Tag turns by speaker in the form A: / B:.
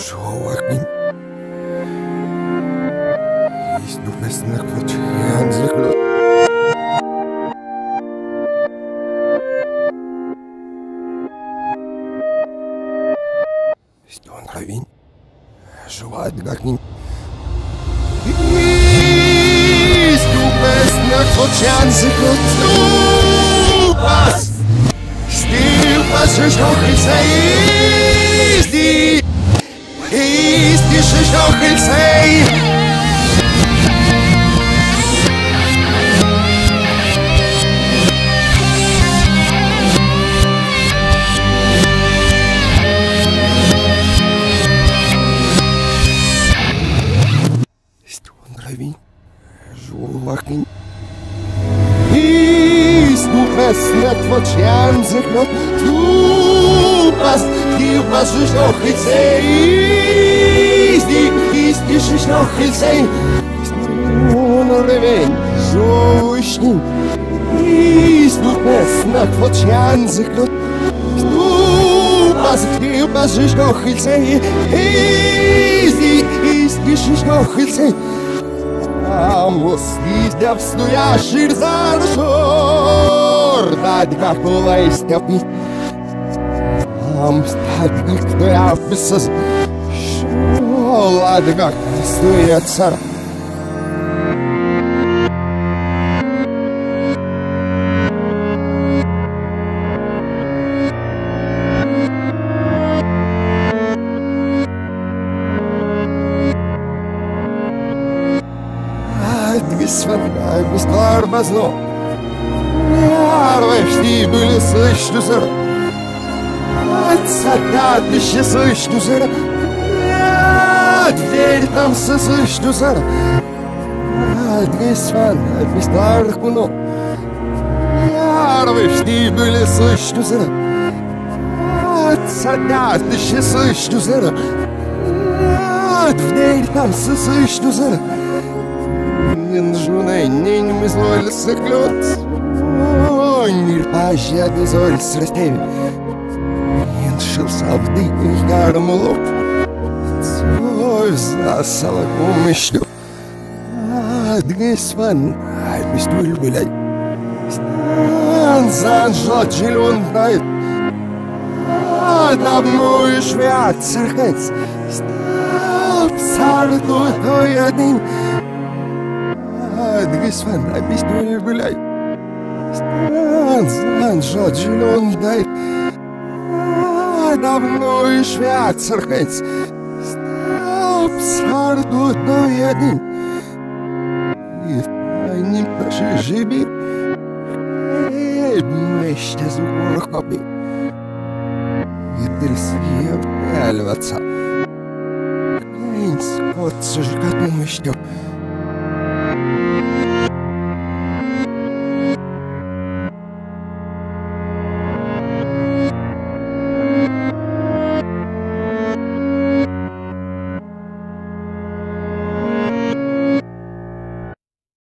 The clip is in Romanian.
A: Joaquin. Ist du bist nach Quatsch. Ist du ein Ravin? Joaquin. Ist du bist nach Quatsch. Du was? Stil was ich noch nicht sei. Ist die Schicht noch nicht sei. Joaquin. Ist du bist nicht von Scherzen, du was ich noch nicht sehe. Ist die Schicht noch nicht sehe. Ist du noch Leben, so ich nicht. Ist du bist nicht von Scherzen, du was ich noch nicht sehe. Ist die Schicht noch nicht sehe. Muss darfst du ja schirsan шор, дать как уласть опить. Стать как ты описас, шолад как стоит цара. Bis Barbazno. Arvesti были слышны зара. Отсадатище слышны зара. Дверь там слышны зара. Адвисван, bis Баркуно. Арвesti были слышны зара. Отсадатище слышны зара. Дверь там слышны зара. Жуной не мыслился клёт. Мир пощады золь с растеви. Иншился в дым и гарму лоб. Цой засала кумышлю. Адгисван, айбистуль блядь. Стан жлот жилон знает. Давно и швят царханц. Стоп, сарду той один. Адгисван, айбистуль блядь. Стан жлот жилон знает. Давно и швят царханц. Стоп, сарду той один. Ним наши живи. Меште зубор хобби. И трясет альваца. Инс, вот сожгать меште.